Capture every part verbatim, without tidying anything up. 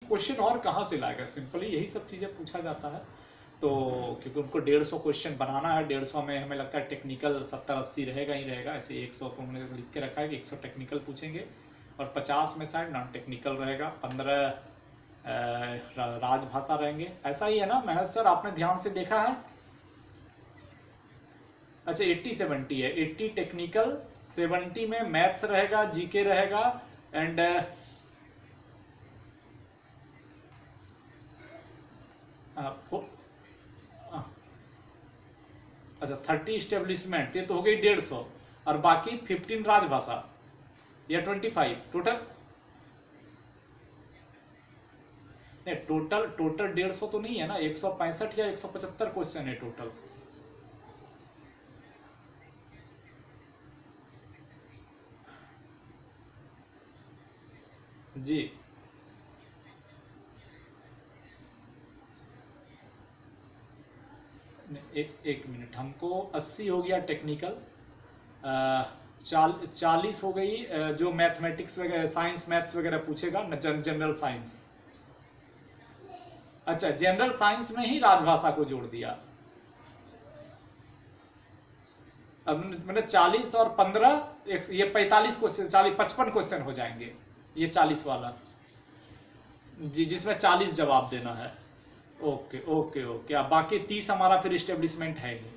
Question और कहाँ से लाएगा, सिंपली यही सब चीज़ें पूछा जाता है। तो क्योंकि उनको डेढ़ सौ क्वेश्चन बनाना है, डेढ़ सौ में हमें लगता है टेक्निकल सत्तर अस्सी रहेगा ही रहेगा, ऐसे एक सौ तो हमने लिख के रखा है कि एक सौ टेक्निकल पूछेंगे और पचास में शायद नॉन टेक्निकल रहेगा, पंद्रह राजभाषा रहेंगे। ऐसा ही है ना महज सर, आपने ध्यान से देखा है? अच्छा एट्टी सेवेंटी है, एट्टी टेक्निकल, सेवेंटी में मैथ्स रहेगा, जीके रहेगा एंड अच्छा थर्टी इस्टेब्लिशमेंट, ये तो हो गई डेढ़ सौ और बाकी फिफ्टीन राजभाषा या ट्वेंटी फाइव टोटल। नहीं टोटल टोटल डेढ़ सौ तो नहीं है ना, एक सौ पैंसठ या एक सौ पचहत्तर क्वेश्चन है टोटल। जी एक एक मिनट, हमको अस्सी हो गया टेक्निकल, चाल चालीस हो गई जो मैथमेटिक्स वगैरह साइंस मैथ्स वगैरह पूछेगा, जनरल साइंस। अच्छा जनरल साइंस में ही राजभाषा को जोड़ दिया। अब मैंने चालीस और पंद्रह ये पैंतालीस क्वेश्चन, चालीस पचपन क्वेश्चन हो जाएंगे ये चालीस वाला जी, जिसमें चालीस जवाब देना है। ओके ओके ओके, अब बाकी तीस हमारा फिर इस्टेब्लिशमेंट है ही।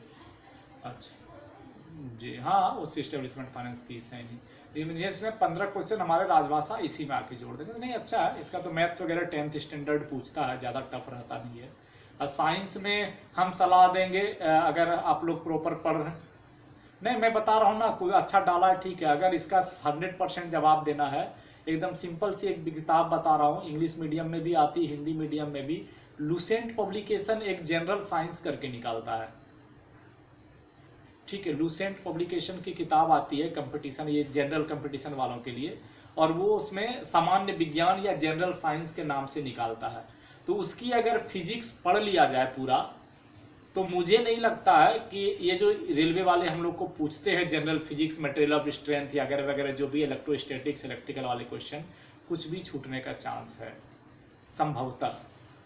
अच्छा जी हाँ, उस इस्टेब्लिशमेंट फाइनेंस तीस है ही, लेकिन इसमें पंद्रह क्वेश्चन हमारे राजभाषा इसी में आके जोड़ देंगे। नहीं अच्छा है, इसका तो मैथ्स वगैरह टेंथ स्टैंडर्ड पूछता है, ज़्यादा टफ रहता नहीं है। और साइंस में हम सलाह देंगे अगर आप लोग प्रॉपर पढ़ रहे हैं, नहीं मैं बता रहा हूँ ना, कोई अच्छा डाला है ठीक है, अगर इसका हंड्रेड परसेंट जवाब देना है, एकदम सिंपल सी एक किताब बता रहा हूँ, इंग्लिश मीडियम में भी आती, हिंदी मीडियम में भी, लुसेंट पब्लिकेशन एक जनरल साइंस करके निकालता है, ठीक है, लुसेंट पब्लिकेशन की किताब आती है कंपटीशन, ये जनरल कंपटीशन वालों के लिए, और वो उसमें सामान्य विज्ञान या जनरल साइंस के नाम से निकालता है। तो उसकी अगर फिजिक्स पढ़ लिया जाए पूरा, तो मुझे नहीं लगता है कि ये जो रेलवे वाले हम लोग को पूछते हैं general physics, material of strength या वगैरह वगैरह जो भी इलेक्ट्रोस्टैटिक्स इलेक्ट्रिकल वाले क्वेश्चन, कुछ भी छूटने का चांस है संभवतः।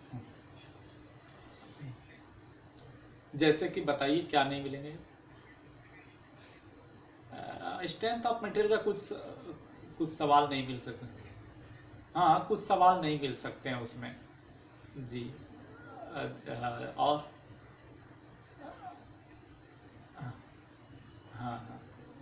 जैसे कि बताइए क्या नहीं मिलेंगे? स्ट्रेंथ ऑफ मटेरियल का कुछ कुछ सवाल नहीं मिल सकते, हाँ कुछ सवाल नहीं मिल सकते हैं उसमें जी। और हाँ हाँ,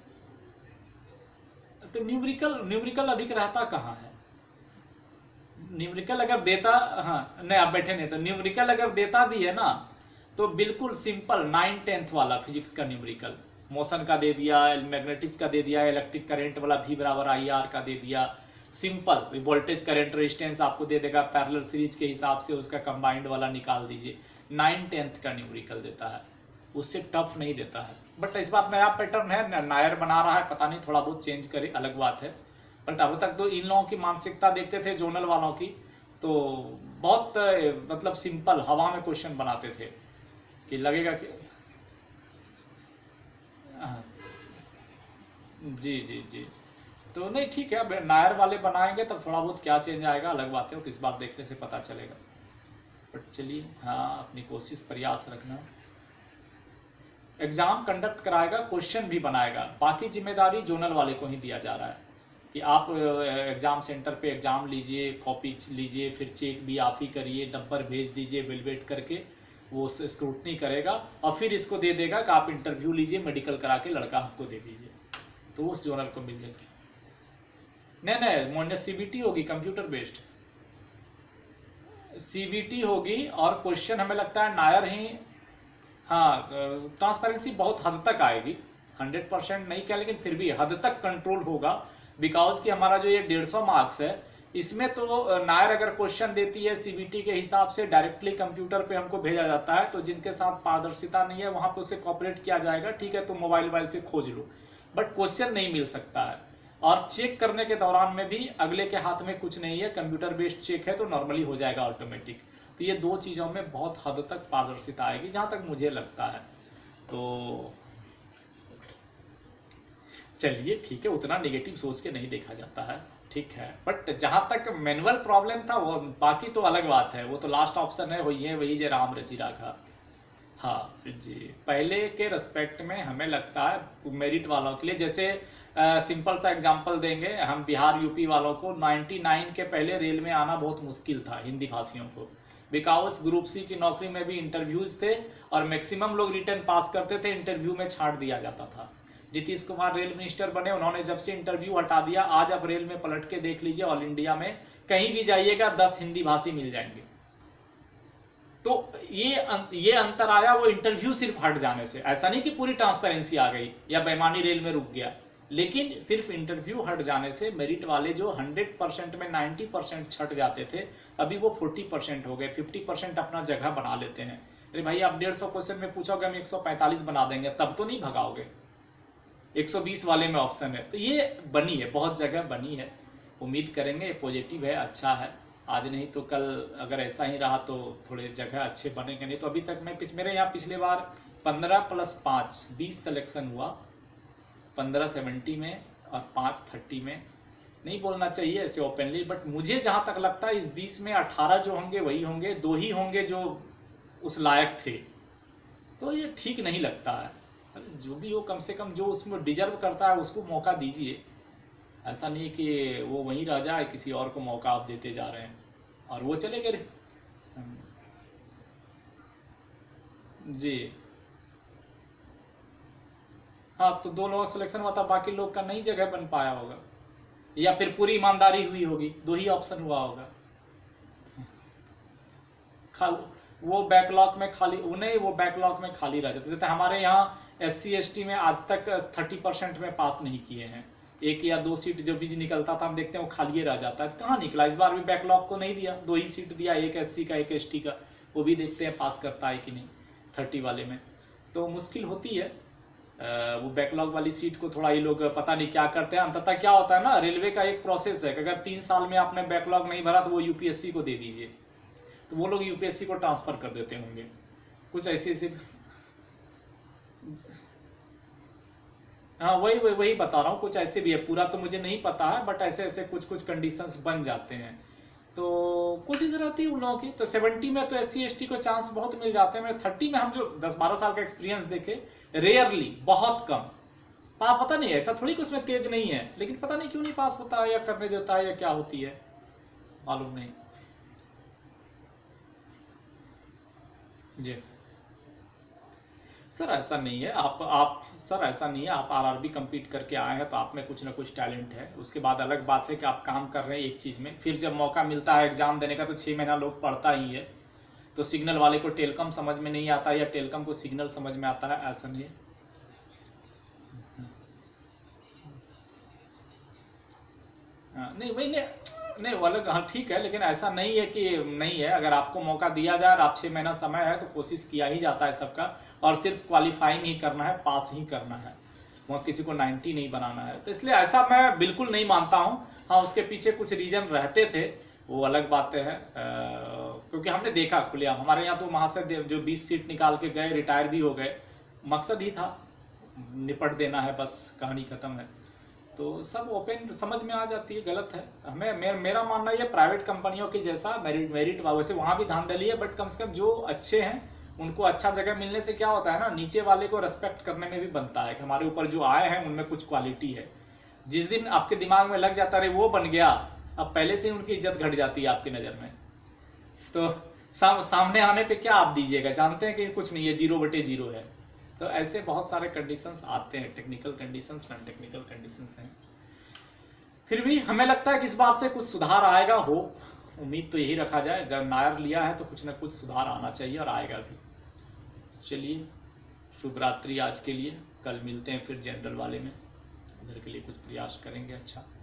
तो न्यूमेरिकल न्यूमेरिकल अधिक रहता कहाँ है? न्यूमेरिकल अगर देता, हाँ नहीं आप बैठे नहीं, तो न्यूमेरिकल अगर देता भी है ना, तो बिल्कुल सिंपल नाइन टेंथ वाला फिजिक्स का न्यूमेरिकल, मोशन का दे दिया, मैग्नेटिक्स का दे दिया, इलेक्ट्रिक करंट वाला भी बराबर आई आर का दे दिया, सिंपल वोल्टेज करंट रेजिस्टेंस आपको दे देगा, पैरेलल सीरीज के हिसाब से उसका कंबाइंड वाला निकाल दीजिए। नाइन टेंथ का न्यूमेरिकल देता है, उससे टफ नहीं देता है। बट इस बात नया पैटर्न है, नायर बना रहा है, पता नहीं थोड़ा बहुत चेंज करे अलग बात है, बट अब तक तो इन लोगों की मानसिकता देखते थे जोनल वालों की, तो बहुत मतलब सिंपल हवा में क्वेश्चन बनाते थे कि लगेगा कि जी जी जी, तो नहीं ठीक है, अब नायर वाले बनाएंगे तब थोड़ा बहुत क्या चेंज आएगा अलग बात है, तो इस बार देखने से पता चलेगा। बट चलिए हाँ, अपनी कोशिश प्रयास रखना। एग्जाम कंडक्ट कराएगा, क्वेश्चन भी बनाएगा, बाकी जिम्मेदारी जोनल वाले को ही दिया जा रहा है कि आप एग्जाम सेंटर पे एग्जाम लीजिए, कॉपी लीजिए, फिर चेक भी आप ही करिए, नंबर भेज दीजिए वेलवेट करके, वो स्क्रूटनी करेगा और फिर इसको दे देगा कि आप इंटरव्यू लीजिए, मेडिकल करा के लड़का हमको दे दीजिए, तो उस जोनल को मिल जाएगा। नहीं नहीं मोन्या सीबीटी होगी, कंप्यूटर बेस्ड सीबीटी होगी, और क्वेश्चन हमें लगता है नायर ही, हाँ ट्रांसपेरेंसी बहुत हद तक आएगी, हंड्रेड परसेंट नहीं क्या, लेकिन फिर भी हद तक कंट्रोल होगा, बिकॉज कि हमारा जो ये डेढ़ सौ मार्क्स है, इसमें तो नायर अगर क्वेश्चन देती है सीबीटी के हिसाब से डायरेक्टली कंप्यूटर पे हमको भेजा जाता है, तो जिनके साथ पारदर्शिता नहीं है वहां पे उसे कॉपरेट किया जाएगा, ठीक है तो मोबाइल मोबाइल से खोज लो, बट क्वेश्चन नहीं मिल सकता है। और चेक करने के दौरान में भी अगले के हाथ में कुछ नहीं है, कंप्यूटर बेस्ड चेक है तो नॉर्मली हो जाएगा ऑटोमेटिक। तो ये दो चीज़ों में बहुत हद तक पारदर्शिता आएगी जहाँ तक मुझे लगता है। तो चलिए ठीक है, उतना नेगेटिव सोच के नहीं देखा जाता है। ठीक है, बट जहां तक मैनुअल प्रॉब्लम था वो बाकी तो अलग बात है, वो तो लास्ट ऑप्शन है, वही है वही जे राम रची राखा। हाँ जी, पहले के रिस्पेक्ट में हमें लगता है मेरिट वालों के लिए, जैसे सिंपल सा एग्जांपल देंगे, हम बिहार यूपी वालों को निन्यानवे के पहले रेल में आना बहुत मुश्किल था हिंदी भाषियों को, बिकॉज ग्रुप सी की नौकरी में भी इंटरव्यूज थे और मैक्सिमम लोग रिटर्न पास करते थे, इंटरव्यू में छांट दिया जाता था। नीतीश कुमार रेल मिनिस्टर बने, उन्होंने जब से इंटरव्यू हटा दिया, आज आप रेल में पलट के देख लीजिए, ऑल इंडिया में कहीं भी जाइएगा दस हिंदी भाषी मिल जाएंगे। तो ये ये अंतर आया वो इंटरव्यू सिर्फ हट जाने से, ऐसा नहीं कि पूरी ट्रांसपेरेंसी आ गई या बेईमानी रेल में रुक गया, लेकिन सिर्फ इंटरव्यू हट जाने से मेरिट वाले जो हंड्रेड परसेंट में नाइन्टी परसेंट छट जाते थे, अभी वो फोर्टी परसेंट हो गए, फिफ्टी परसेंट अपना जगह बना लेते हैं। अरे भाई आप डेढ़ सौ क्वेश्चन में पूछोगे हम एक सौ पैंतालीस बना देंगे, तब तो नहीं भगाओगे, एक सौ बीस वाले में ऑप्शन है। तो ये बनी है, बहुत जगह बनी है, उम्मीद करेंगे पॉजिटिव है, अच्छा है, आज नहीं तो कल अगर ऐसा ही रहा तो थोड़े जगह अच्छे बनेंगे। नहीं तो अभी तक मैं मेरे यहाँ पिछले बार पंद्रह प्लस पाँच बीस सिलेक्शन हुआ, पंद्रह सेवेंटी में और पाँच थर्टी में। नहीं बोलना चाहिए ऐसे ओपनली, बट मुझे जहाँ तक लगता है इस बीस में अठारह जो होंगे वही होंगे, दो ही होंगे जो उस लायक थे। तो ये ठीक नहीं लगता है, जो भी हो कम से कम जो उसमें डिजर्व करता है उसको मौका दीजिए, ऐसा नहीं कि वो वहीं रह जाए, किसी और को मौका आप देते जा रहे हैं और वो चले गए। जी हाँ, तो दो लोग सिलेक्शन हुआ था, बाकी लोग का नहीं जगह बन पाया होगा, या फिर पूरी ईमानदारी हुई होगी, दो ही ऑप्शन हुआ होगा। खाल वो बैकलॉग में खाली नहीं, वो बैकलॉग में खाली रह जाते। जैसे हमारे यहाँ एस सी एस टी में आज तक थर्टी परसेंट में पास नहीं किए हैं, एक या दो सीट जो भी निकलता था हम देखते हैं वो खाली रह जाता है। कहाँ निकला इस बार भी, बैकलॉग को नहीं दिया, दो ही सीट दिया, एक एससी का एक एसटी का, वो भी देखते हैं पास करता है कि नहीं थर्टी वाले में। तो मुश्किल होती है वो बैकलॉग वाली सीट को, थोड़ा ये लोग पता नहीं क्या करते हैं। अंततः क्या होता है ना, रेलवे का एक प्रोसेस है कि अगर तीन साल में आपने बैकलॉग नहीं भरा तो वो यूपीएससी को दे दीजिए, तो वो लोग यूपीएससी को ट्रांसफर कर देते होंगे, कुछ ऐसे ऐसे। हाँ वही वही वही बता रहा हूँ, कुछ ऐसे भी है, पूरा तो मुझे नहीं पता है, बट ऐसे ऐसे कुछ कुछ कंडीशंस बन जाते हैं। तो कोशिश रहती है उन लोगों की। तो सेवेंटी में तो एस सी एस टी को चांस बहुत मिल जाते हैं, मेरे थर्टी में हम जो दस बारह साल का एक्सपीरियंस देखे, रेयरली, बहुत कम पा पता नहीं, ऐसा थोड़ी कि उसमें तेज नहीं है, लेकिन पता नहीं क्यों नहीं पास होता है या करने देता है या क्या होती है, मालूम नहीं जी। सर ऐसा नहीं है, आप आप सर ऐसा नहीं है, आप आरआरबी कंप्लीट करके आए हैं तो आप में कुछ ना कुछ टैलेंट है। उसके बाद अलग बात है कि आप काम कर रहे हैं एक चीज़ में, फिर जब मौका मिलता है एग्जाम देने का तो छः महीना लोग पढ़ता ही है। तो सिग्नल वाले को टेलकम समझ में नहीं आता या टेलकम को सिग्नल समझ में आता है, ऐसा नहीं है। हाँ, नहीं वही नहीं नहीं वो अलग, हाँ ठीक है, लेकिन ऐसा नहीं है कि नहीं है। अगर आपको मौका दिया जाए और आप छः महीना समय है तो कोशिश किया ही जाता है सबका, और सिर्फ क्वालिफाइंग ही करना है, पास ही करना है, वहाँ किसी को नाइन्टी नहीं बनाना है। तो इसलिए ऐसा मैं बिल्कुल नहीं मानता हूँ। हाँ उसके पीछे कुछ रीजन रहते थे, वो अलग बातें हैं, क्योंकि हमने देखा खुलेआम हमारे यहाँ तो वहाँ से जो बीस सीट निकाल के गए रिटायर भी हो गए, मकसद ही था निपट देना है, बस कहानी खत्म है। तो सब ओपन समझ में आ जाती है, गलत है। हमें मे, मेरा मानना ये प्राइवेट कंपनियों की जैसा मेरिट मेरिट वैसे वहाँ भी धांधली है, बट कम से कम जो अच्छे हैं उनको अच्छा जगह मिलने से क्या होता है ना, नीचे वाले को रेस्पेक्ट करने में भी बनता है कि हमारे ऊपर जो आए हैं उनमें कुछ क्वालिटी है। जिस दिन आपके दिमाग में लग जाता है वो बन गया, अब पहले से ही उनकी इज्जत घट जाती है आपकी नज़र में। तो साम, सामने आने पे क्या आप दीजिएगा, जानते हैं कि कुछ नहीं है, जीरो बटे जीरो है। तो ऐसे बहुत सारे कंडीशंस आते हैं, technical conditions, non technical conditions हैं। फिर भी हमें लगता है कि इस बार से कुछ सुधार आएगा, हो उम्मीद तो यही रखा जाए, जब नायर लिया है तो कुछ ना कुछ सुधार आना चाहिए और आएगा भी। चलिए शुभ रात्रि आज के लिए, कल मिलते हैं फिर जनरल वाले में, उधर के लिए कुछ प्रयास करेंगे। अच्छा।